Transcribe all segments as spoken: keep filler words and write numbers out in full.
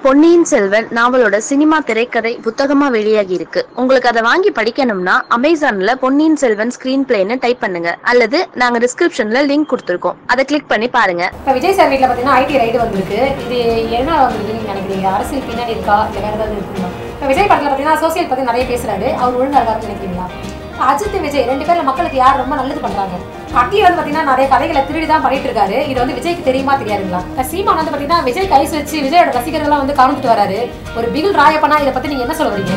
Ponniyin Selvan நாவலோட cinema திரைக்கதை புத்தகமா வெளியாகி இருக்கு. உங்களுக்கு அதை வாங்கி படிக்கணும்னா அமேசான்ல பொன்னியின் செல்வன் ஸ்கிரீன் பிளேன்னு டைப் பண்ணுங்க, அல்லது நாங்க டிஸ்கிரிப்ஷன்ல லிங்க் கொடுத்துருக்கோம், அதை கிளிக் பண்ணி பாருங்க. இப்போ விஜய் சார் வீட்டில் பார்த்தீங்கன்னா ஐடி ரைடு வந்திருக்கு. இது என்ன வந்திருக்கு நீங்க நினைக்கிறீங்க? அரசியல் பின்னாடி இருக்கா இல்லை வேற ஏதாவது இருக்குங்களா? இப்போ விஜய் படத்தில் பார்த்தீங்கன்னா சோசியல் பற்றி நிறைய பேசுறாரு, அவர் ஒழுங்கா இருக்காருன்னு நினைக்கிறீங்களா? அஜித் விஜய் ரெண்டு பேர்ல மக்களுக்கு யார் ரொம்ப நல்லது பண்றாங்க? அட்லி வந்து பாத்தீங்கன்னா நிறைய கதைகளை திருடி தான் பண்ணிட்டு இருக்காரு. இது வந்து விஜய்க்கு தெரியுமா தெரியாதுங்களா? சீமான் வந்து பாத்தீங்கன்னா விஜய் கைஸ் வச்சு விஜயோட ரசிகர்கள்லாம் வந்து காமிச்சிட்டு வராரு. ஒரு பிகில் ராயப்பனா இதை பத்தி நீங்க என்ன சொல்ல வரீங்க?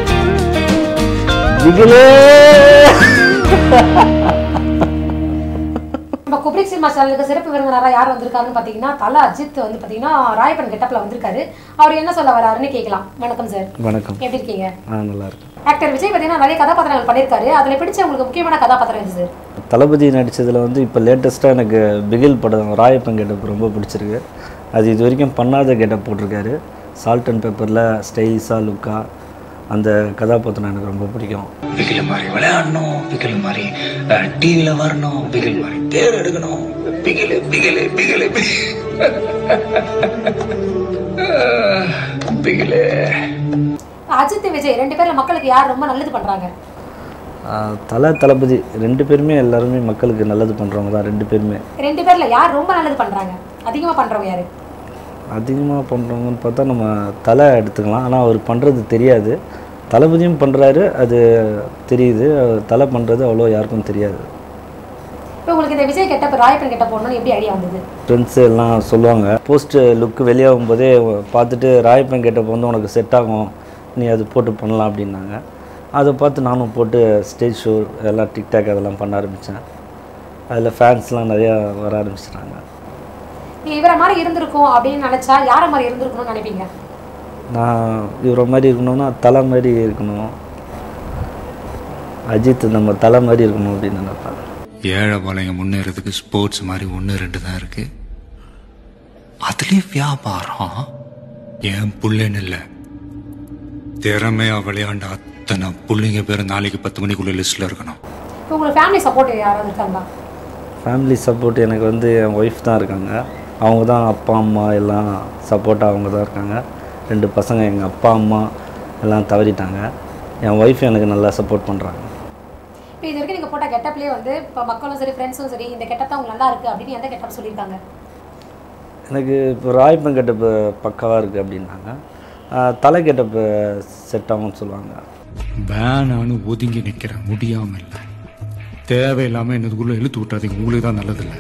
நம்ம குப்ரிக் சினிமா சேனலுக்கு சிறப்பு விருந்தினராக யார் வந்திருக்காருன்னு பாத்தீங்கன்னா தல அஜித் வந்து பாத்தீங்கன்னா ராயப்பன் கெட்டப்ல வந்திருக்காரு. அவர் என்ன சொல்ல வராருன்னு கேட்கலாம். வணக்கம் சார். வணக்கம். எப்படி இருக்கீங்க? நல்லா இருக்கு. ஆக்டர் விஜய் பார்த்தீங்கன்னா நிறைய கதாபாத்திரங்கள் பண்ணியிருக்காரு. அதில் பிடிச்ச உங்களுக்கு முக்கியமான கதாபாத்திரம் எது சார்? தளபதி நடித்ததில் வந்து இப்போ லேட்டஸ்ட்டாக எனக்கு பிகில் படம் ராயப்பன் கெட்டப் ரொம்ப பிடிச்சிருக்கு. அது இது வரைக்கும் பண்ணாத கெட்டப் போட்டிருக்காரு. சால்ட் அண்ட் பெப்பரில் ஸ்டைலிஷாக லுக்காக அந்த கதாபாத்திரம் எனக்கு ரொம்ப பிடிக்கும். பிகில் மாதிரி விளையாடணும், பிகில் மாதிரி டிவியில் வரணும், பிகில் மாதிரி பேர் எடுக்கணும், பிகில் பிகில் பிகில் பிகில். அஜித் விஜய் ரெண்டு பேர்ல மக்களுக்கு யார் ரொம்ப நல்லது பண்றாங்க? தல தளபதி ரெண்டு பேருமே எல்லாருமே மக்களுக்கு நல்லது பண்ணுறவங்க தான். ரெண்டு பேருமே ரெண்டு பேர்ல யார் ரொம்ப நல்லது பண்றாங்க? அதிகமாக பண்றவங்க யாரு? அதிகமாக பண்ணுறவங்கன்னு பார்த்தா நம்ம தலை எடுத்துக்கலாம். ஆனால் அவர் பண்ணுறது தெரியாது. தளபதியும் பண்ணுறாரு, அது தெரியுது. தலை பண்ணுறது அவ்வளோ யாருக்கும் தெரியாது. இப்போ உங்களுக்கு இந்த விஜய் கெட்டப் ராயப்பன் கெட்டப் போடணும்னு எப்படி ஐடியா வந்தது? ஃப்ரெண்ட்ஸு எல்லாம் சொல்லுவாங்க, போஸ்ட் லுக்கு வெளியாகும் போதே பார்த்துட்டு ராயப்பன் கெட்டப் வந்து உனக்கு செட் ஆகும், நீ அது போட்டு பண்ணலாம் அப்படின்னாங்க. அதை பார்த்து நானும் போட்டு ஸ்டேஜ் ஷோ எல்லாம் டிக்டாக் அதெல்லாம் பண்ண ஆரம்பித்தேன். அதில் ஃபேன்ஸ்லாம் நிறையா வர ஆரம்பிச்சிட்டாங்க. நீ இவரை மாதிரி இருந்திருக்கும் அப்படின்னு நினச்சா யாரை மாதிரி இருந்திருக்கணும்னு நினைப்பீங்க? நான் இவரை மாதிரி இருக்கணும்னா தலை மாதிரி இருக்கணும். அஜித் நம்ம தலை மாதிரி இருக்கணும் அப்படின்னு நினைப்பேன். ஏழை பாளையம் முன்னேறதுக்கு ஸ்போர்ட்ஸ் மாதிரி ஒன்று ரெண்டு தான் இருக்கு. அதுலேயும் வியாபாரம் என் புள்ளன்னு இல்லை, திறமையா விளையாண்ட அத்தனை பிள்ளைங்க பேர் நாளைக்கு பத்து மணிக்குள்ள லிஸ்ட்டில் இருக்கணும். இப்போ உங்களுக்கு ஃபேமிலி சப்போர்ட் யாராவது இருக்காங்களா? ஃபேமிலி சப்போர்ட் எனக்கு வந்து என் ஒய்ஃப் தான் இருக்காங்க. அவங்க தான் அப்பா அம்மா எல்லாம் சப்போர்ட்டாக அவங்க தான் இருக்காங்க. ரெண்டு பசங்க எங்கள் அப்பா அம்மா எல்லாம் தவறிட்டாங்க. என் ஒய்ஃப் எனக்கு நல்லா சப்போர்ட் பண்ணுறாங்க. இப்போ இது வரைக்கும் நீங்கள் போட்ட கெட்டப்லேயே வந்து இப்போ மக்களும் சரி ஃப்ரெண்ட்ஸும் சரி இந்த கெட்டப் தான் உங்களுக்கு நல்லா இருக்குது அப்படின்னு எந்த கெட்டப் சொல்லியிருக்காங்க? எனக்கு இப்போ ராயப்பன் கெட்டப்பு பக்காவாக இருக்குது அப்படின்னாங்க. தலை கெட்டப்பு செட் ஆகும்னு சொல்லுவாங்க. வேணான்னு ஒதுங்கி நிற்கிற முடியாமல் இல்லை, தேவையில்லாமல் என்னதுக்குள்ளே இழுத்து விட்டாதீங்க, உங்களுக்கு தான் நல்லதில்லை.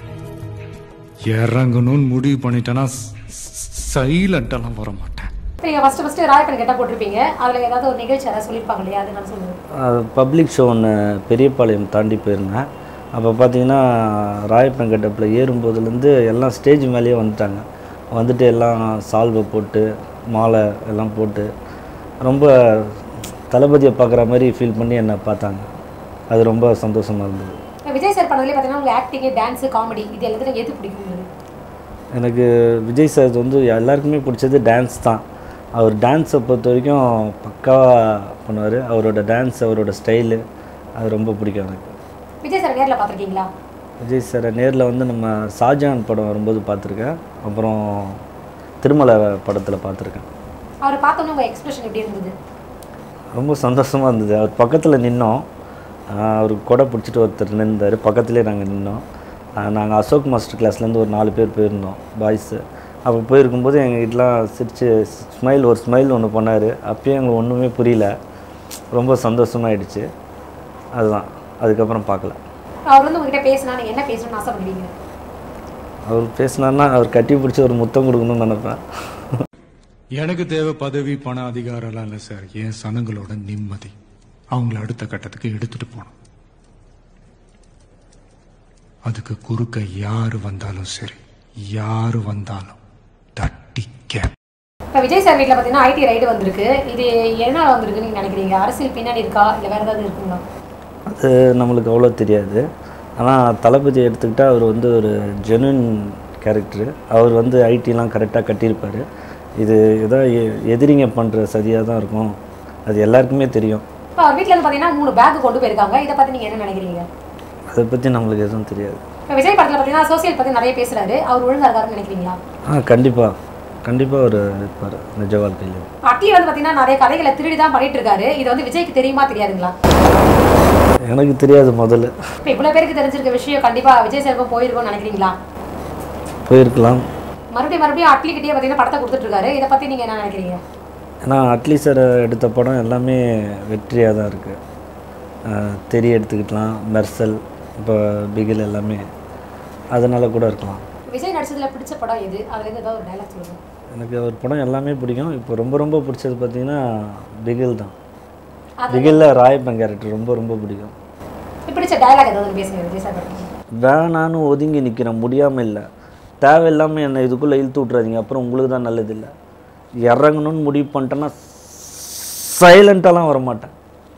இறங்கணும்னு முடிவு பண்ணிட்டேன்னா சைலண்டெல்லாம் வர மாட்டேன். நீங்கள் ஃபஸ்ட்டு ஃபஸ்ட்டு ராயப்பன் கெட்டப் போட்டிருப்பீங்க, அதில் ஏதாவது ஒரு நிகழ்ச்சி யாராவது சொல்லியிருப்பாங்க இல்லையா? அது நான் சொல்லுவேன். பப்ளிக் ஷோ ஒன்று பெரியபாளையம் தாண்டி போயிருந்தேன். அப்போ பார்த்தீங்கன்னா ராயப்பன் கெட்டப்பில் ஏறும்போதுலேருந்து எல்லாம் ஸ்டேஜ் மேலேயே வந்துட்டாங்க. வந்துட்டு எல்லாம் சால்வை போட்டு மாலை எல்லாம் போட்டு ரொம்ப தளபதியை பார்க்குற மாதிரி ஃபீல் பண்ணி என்னை பார்த்தாங்க. அது ரொம்ப சந்தோஷமாக இருந்தது. விஜய் சார் பண்ணதுலேயே பார்த்தீங்கன்னா உங்களுக்கு ஆக்டிங்கு, டான்ஸு, காமெடி இது எல்லாத்தையும் எது பிடிக்கும்? எனக்கு விஜய் சார் வந்து எல்லாருக்குமே பிடிச்சது டான்ஸ் தான். அவர் டான்ஸை பொறுத்த வரைக்கும் பக்காவாக பண்ணுவார். அவரோட டான்ஸ், அவரோட ஸ்டைலு அது ரொம்ப பிடிக்கும் எனக்கு. விஜய் சார் நேரில் பார்த்துருக்கீங்களா? விஜய் சாரை நேரில் வந்து நம்ம ஷாஜான் படம் வரும்போது பார்த்துருக்கேன். அப்புறம் திருமலை படத்தில் பார்த்துருக்கேன். அவர் பார்த்தோன்னே உங்கள் எக்ஸ்பிரஷன் எப்படி இருந்தது? ரொம்ப சந்தோஷமாக இருந்தது. அவர் பக்கத்தில் நின்னோம். அவர் கொடை பிடிச்சிட்டு ஒருத்தர் நின்றார், பக்கத்துலேயே நாங்கள் நின்னோம். நாங்கள் அசோக் மாஸ்டர் கிளாஸ்லேருந்து ஒரு நாலு பேர் போயிருந்தோம் பாய்ஸு. அப்போ போயிருக்கும்போது எங்கள் வீட்டெலாம் சிரித்து ஸ்மைல் ஒரு ஸ்மைல் ஒன்று பண்ணார். அப்பயும் எங்களுக்கு ஒன்றுமே புரியல, ரொம்ப சந்தோஷமாகிடுச்சு. அதுதான், அதுக்கப்புறம் பார்க்கல. அவர் வந்து உங்ககிட்ட பேசினா நீங்கள் என்ன பேசணும்னு ஆசைப்படுவீங்க? அவர் பேசினார்னா அவர் கட்டி பிடிச்சி ஒரு முத்தம் கொடுக்கணும்னு நினைப்பேன். எனக்கு தேவை பதவி, பணம், அதிகாரம்லாம் இல்லை சார். என் சனங்களோட நிம்மதி, அவங்கள அடுத்த கட்டத்துக்கு எடுத்துட்டு போகணும். அதுக்கு குறுக்க யாரு வந்தாலும் சரி, யாரு வந்தாலும் தட்டிக்க. இப்போ விஜய் சார் வீட்டில் பார்த்தீங்கன்னா ஐடி ரைடு வந்திருக்கு. இது என்ன வந்திருக்கு நீங்கள் நினைக்கிறீங்க? அரசியல் பின்னாடி இருக்கா இல்லை வேறு ஏதாவது இருக்குங்களா? அது நம்மளுக்கு அவ்வளோ தெரியாது. ஆனால் தளபதி எடுத்துக்கிட்டால் அவர் வந்து ஒரு ஜெனுவின் கேரக்டரு. அவர் வந்து ஐடிலாம் கரெக்டாக கட்டியிருப்பார். இது ஏதோ எதிரிங்க பண்ணுற சதியாக தான் இருக்கும், அது எல்லாருக்குமே தெரியும். இப்போ அவர் வீட்டில் பார்த்தீங்கன்னா மூணு பேக் கொண்டு போயிருக்காங்க. இதை பற்றி நீங்கள் என்ன நினைக்கிறீங்க? அதை பற்றி நம்மளுக்கு எதுவும் தெரியாது. இப்போ விஜய் படத்தில் பார்த்தீங்கன்னா சோசியல் பற்றி நிறைய பேசுகிறாரு, அவர் ஒழுங்காக இருக்காருன்னு நினைக்கிறீங்களா? ஆ கண்டிப்பாக. கண்டிப்பாக ஒரு இருப்பார் நிஜ வாழ்க்கையில். அட்லி வந்து பார்த்தீங்கன்னா நிறைய கதைகளை திருடி தான் பண்ணிட்டு இருக்காரு. இது வந்து விஜய்க்கு தெரியுமா தெரியாதுங்களா? எனக்கு தெரியாது முதல்ல. இப்போ இவ்வளோ பேருக்கு தெரிஞ்சிருக்க விஷயம் கண்டிப்பாக விஜய் சாருக்கும் போயிருக்கும்னு நினைக்கிறீங்களா? போயிருக்கலாம். மறுபடியும் மறுபடியும் அட்லி கிட்டே பார்த்தீங்கன்னா படத்தை கொடுத்துட்ருக்காரு. இதை பற்றி நீங்கள் என்ன நினைக்கிறீங்க? ஏன்னா அட்லி சார் எடுத்த படம் எல்லாமே வெற்றியாக தான் இருக்குது. தெரி எடுத்துக்கிட்டலாம், மெர்சல், இப்போ பிகில் எல்லாமே அதனால் கூட இருக்கலாம். விஜய் நடிச்சதில் பிடிச்ச படம் எது? அதுலேருந்து ஏதாவது ஒரு டைலாக் சொல்லுங்கள். எனக்கு ஒரு படம் எல்லாமே பிடிக்கும். இப்போ ரொம்ப ரொம்ப பிடிச்சது பார்த்தீங்கன்னா பிகில் தான். பிகிலில் ராயப்பன் கேரக்டர் ரொம்ப ரொம்ப பிடிக்கும். பிடிச்ச டைலாக் ஏதாவது பேசுங்க விஜய் சார். வேணான்னு ஒதுங்கி நிற்கிறேன், முடியாமல் இல்லை, தேவையில்லாமல் என்னை இதுக்குள்ளே இழுத்து விட்றாதீங்க, அப்புறம் உங்களுக்கு தான் நல்லது இல்லை. இறங்கணும்னு முடிவு பண்ணிட்டேன்னா சைலண்ட்டாலாம் வரமாட்டேன்.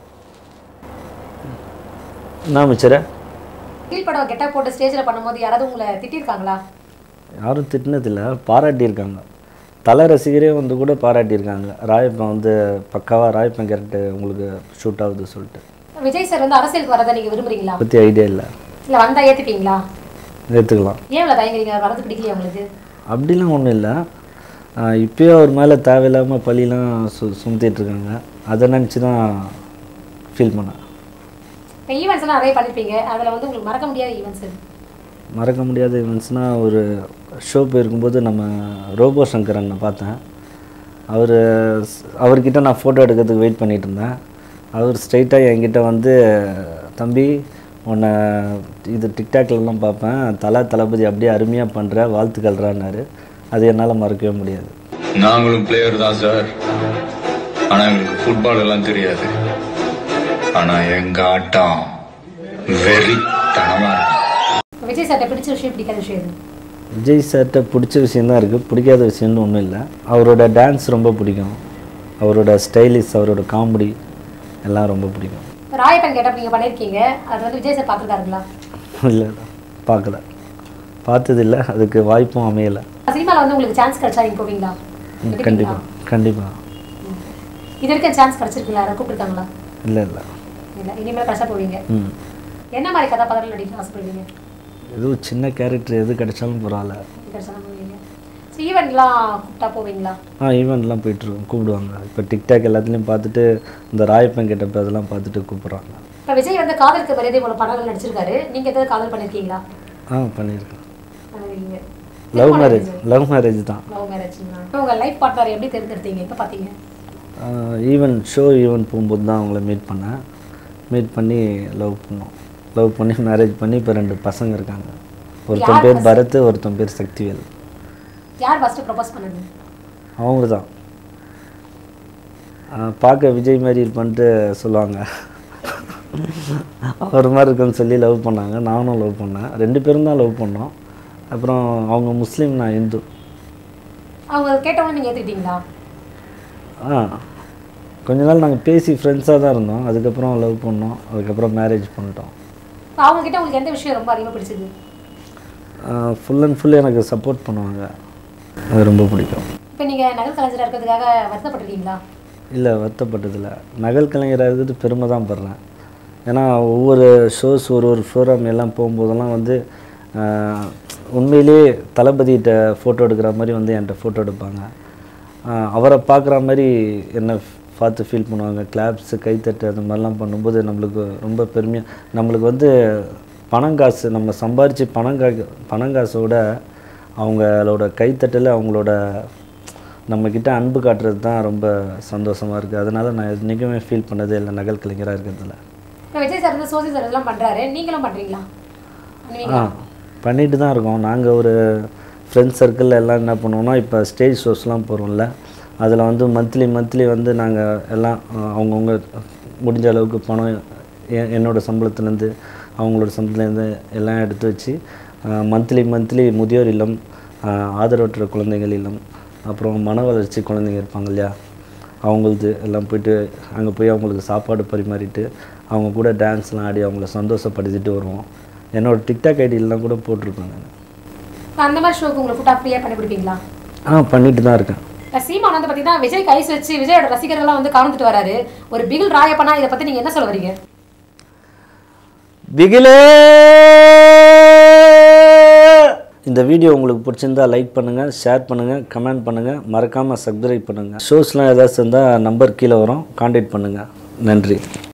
என்ன மிச்சர கீழ் படம் கெட்டா போட்டு ஸ்டேஜில் பண்ணும்போது யாராவது உங்களை திட்டிருக்காங்களா? யாரும் திட்டினதில்லை, பாராட்டியிருக்காங்க. தலை ரசிகரே வந்து கூட பாராட்டியிருக்காங்க. ராயப்பன் வந்து பக்காவாக ராயப்பன் கேரக்டர் உங்களுக்கு ஷூட் ஆகுது சொல்லிட்டு. விஜய் சார் வந்து அரசியலுக்கு வரதை நீங்கள் விரும்புறீங்களா? பற்றி ஐடியா இல்லை. இல்லை வந்தால் ஏற்றுப்பீங்களா? ஏற்றுக்கலாம். ஏன் இவ்வளோ தயங்குறீங்க? வரது பிடிக்கலையா உங்களுக்கு? அப்படிலாம் ஒன்றும் இல்லை. இப்போயே அவர் மேலே தேவையில்லாமல் பழிலாம் சு சுமத்திட்டுருக்காங்க. அதை நினச்சி தான் ஃபீல் பண்ணேன். இப்போ ஈவெண்ட்ஸ்லாம் நிறைய பண்ணியிருப்பீங்க, அதில் வந்து உங்களுக்கு மறக்க முடியாத ஈவெண்ட்ஸ் எது? மறக்க முடியாத ஈவெண்ட்ஸ்னால் ஒரு ஷோ போயிருக்கும்போது நம்ம ரோபோ சங்கரனை பார்த்தேன். அவர் அவர்கிட்ட நான் ஃபோட்டோ எடுக்கிறதுக்கு வெயிட் பண்ணிகிட்டு இருந்தேன். அவர் ஸ்ட்ரைட்டாக என்கிட்ட வந்து, தம்பி உன்னை இது டிக்டாக்லலாம் பார்ப்பேன், தலை தளபதி அப்படியே அருமையாக பண்ணுற, வாழ்த்துக்கள்றான்னாரு. அது என்னால் மறக்கவே முடியாது. நாங்களும் பிளேயர் தான் சார், ஆனால் எங்களுக்கு ஃபுட்பால் எல்லாம் தெரியாது. ஆனால் எங்கள் ஆட்டம் வெறி தனமாக இருக்கும். விஜய் சார்ட்ட பிடிச்ச விஷயம் பிடிக்காத விஷயம் எது? விஜய் சார்கிட்ட பிடிச்ச விஷயந்தான் இருக்குது, பிடிக்காத விஷயம்னு ஒன்றும் இல்லை. அவரோட டான்ஸ் ரொம்ப பிடிக்கும், அவரோட ஸ்டைலிஷ், அவரோட காமெடி எல்லாம் ரொம்ப பிடிக்கும். ராயப்பன் கேட்டப் நீங்கள் பண்ணியிருக்கீங்க, அது வந்து விஜய் சார் பார்த்துருக்காருங்களா? இல்லை பார்க்கல, பார்த்ததில்லை, அதுக்கு வாய்ப்பும் அமையலை. சினிமாவில் வந்து உங்களுக்கு சான்ஸ் கிடைச்சா நீங்கள் போவீங்களா? கண்டிப்பாக கண்டிப்பாக. இது வரைக்கும் சான்ஸ் கிடச்சிருக்குங்களா? யாரும் கூப்பிட்டுருக்காங்களா? இல்லை இல்லை இல்லை, இனிமேல் கிடைச்சா போவீங்க. ம். என்ன மாதிரி கதாபாத்திரம் நடிக்க ஆசைப்படுவீங்க? எதுவும் சின்ன கேரக்டர் எது கிடைச்சாலும் பரவாயில்ல. கிடைச்சாலும் போவீங்க. ஸோ ஈவெண்ட்லாம் கூப்பிட்டா போவீங்களா? ஆ ஈவெண்ட்லாம் போயிட்டுருக்கோம், கூப்பிடுவாங்க. இப்போ டிக்டாக் எல்லாத்துலேயும் பார்த்துட்டு இந்த ராயப்பன் கேட்டப்ப அதெல்லாம் பார்த்துட்டு கூப்பிட்றாங்க. இப்போ விஜய் வந்து காதலுக்கு மரியாதை போல படங்கள் நடிச்சிருக்காரு, நீங்கள் எதாவது காதல் பண்ணியிருக்கீங்களா? ஆ பண்ணியிருக்கேன். பண்ணுவீங்க. லவ் மேரேஜ் லவ் மேரேஜ் தான். லவ் மேரேஜ்ங்களா? உங்கள் லைஃப் பார்ட்னர் எப்படி தேர்ந்தெடுத்தீங்க? இப்போ பார்த்தீங்க ஈவெண்ட் ஷோ ஈவெண்ட் போகும்போது தான் அவங்கள மீட் பண்ணேன். மீட் பண்ணி லவ் பண்ணோம். லவ் பண்ணி மேரேஜ் பண்ணி இப்போ ரெண்டு பசங்க இருக்காங்க. ஒருத்தன் பேர் பரத், ஒருத்தன் பேர் சக்திவேல். யார் ஃபஸ்ட்டு ப்ரப்போஸ் பண்ணது? அவங்க தான். பார்க்க விஜய் மாதிரி இருப்பான்ட்டு சொல்லுவாங்க, அவர் மாதிரி இருக்குன்னு சொல்லி லவ் பண்ணாங்க. நானும் லவ் பண்ணேன், ரெண்டு பேரும் தான் லவ் பண்ணோம். அப்புறம் அவங்க முஸ்லீம், நான் இந்து. அவங்க கேட்டவங்க நீங்கள் ஏற்றுக்கிட்டீங்களா? ஆ கொஞ்ச நாள் நாங்கள் பேசி ஃப்ரெண்ட்ஸாக தான் இருந்தோம். அதுக்கப்புறம் லவ் பண்ணோம், அதுக்கப்புறம் மேரேஜ் பண்ணிட்டோம். அவங்கக்கிட்ட உங்களுக்கு எந்த விஷயம் ரொம்ப அதிகமாக பிடிச்சது? ஃபுல் அண்ட் ஃபுல் எனக்கு சப்போர்ட் பண்ணுவாங்க, அது ரொம்ப பிடிக்கும். இப்போ நீங்கள் நகல் கலைஞராக இருக்கிறதுக்காக வருத்தப்பட்டிருக்கீங்களா? இல்லை, வருத்தப்பட்டதில்லை. நகல் கலைஞராக இருக்கிறது பெருமை தான் படுறேன். ஏன்னா ஒவ்வொரு ஷோஸ், ஒரு ஒரு ப்ரோக்ராம் எல்லாம் போகும்போதெல்லாம் வந்து உண்மையிலே தளபதிகிட்ட ஃபோட்டோ எடுக்கிற மாதிரி வந்து என்கிட்ட ஃபோட்டோ எடுப்பாங்க. அவரை பார்க்குற மாதிரி என்னை பார்த்து ஃபீல் பண்ணுவாங்க. கிளாப்ஸு, கைத்தட்டு அது மாதிரிலாம் பண்ணும்போது நம்மளுக்கு ரொம்ப பெருமையாக, நம்மளுக்கு வந்து பணங்காசு நம்ம சம்பாரித்து பணங்கா பணங்காசோட அவங்களோட கைத்தட்டல், அவங்களோட நம்மக்கிட்ட அன்பு காட்டுறது தான் ரொம்ப சந்தோஷமாக இருக்குது. அதனால் நான் என்றைக்குமே ஃபீல் பண்ணதே இல்லை நகல் கலைஞராக இருக்கிறதுல. இப்போ விஜய் சார் வந்து சோசியல் சர்வீஸ்லாம் பண்ணுறாரு, நீங்களும் பண்ணுறீங்களா? ஆ பண்ணிட்டு தான் இருக்கோம். நாங்கள் ஒரு ஃப்ரெண்ட்ஸ் சர்க்கிளில் எல்லாம் என்ன பண்ணுவோம்னா, இப்போ ஸ்டேஜ் ஷோஸ்லாம் போகிறோம்ல, அதில் வந்து மந்த்லி மந்த்லி வந்து நாங்கள் எல்லாம் அவங்கவுங்க முடிஞ்ச அளவுக்கு பணம் என்னோடய சம்பளத்துலேருந்து அவங்களோட சம்பளத்துலேருந்து எல்லாம் எடுத்து வச்சு மந்த்லி மந்த்லி முதியோர் இல்லம், ஆதரவற்ற குழந்தைகள் இல்லம், அப்புறம் மன வளர்ச்சி குழந்தைங்க இருப்பாங்க இல்லையா, அவங்களது எல்லாம் போய்ட்டு அங்கே போய் அவங்களுக்கு சாப்பாடு பரிமாறிட்டு அவங்க கூட டான்ஸ்லாம் ஆடி அவங்கள சந்தோஷப்படுத்திட்டு வருவோம். என்னோடய டிக்டாக் ஐடியெல்லாம் கூட போட்டிருப்பேன் நான். அந்த மாதிரி ஷோக்கு உங்களுக்கு ஃபுட்டாக ஃப்ரீயாக பண்ணி கொடுப்பீங்களா? ஆ பண்ணிட்டு தான் இருக்கேன். சீமான் வந்து பார்த்தீங்கன்னா விஜய் கைஸ் வச்சு விஜயோட ரசிகர்கள்லாம் வந்து கவர்ந்துட்டு வராரு. ஒரு பிகில் ராயப்பனா இதை பற்றி நீங்கள் என்ன சொல்ல வரீங்க? பிகிலே இந்த வீடியோ உங்களுக்கு பிடிச்சிருந்தா லைக் பண்ணுங்கள், ஷேர் பண்ணுங்கள், கமெண்ட் பண்ணுங்கள், மறக்காமல் சப்ஸ்கிரைப் பண்ணுங்கள். ஷோஸ்லாம் ஏதாச்சும் இருந்தால் நம்பர் கீழே வரும், கான்டாக்ட் பண்ணுங்கள். நன்றி.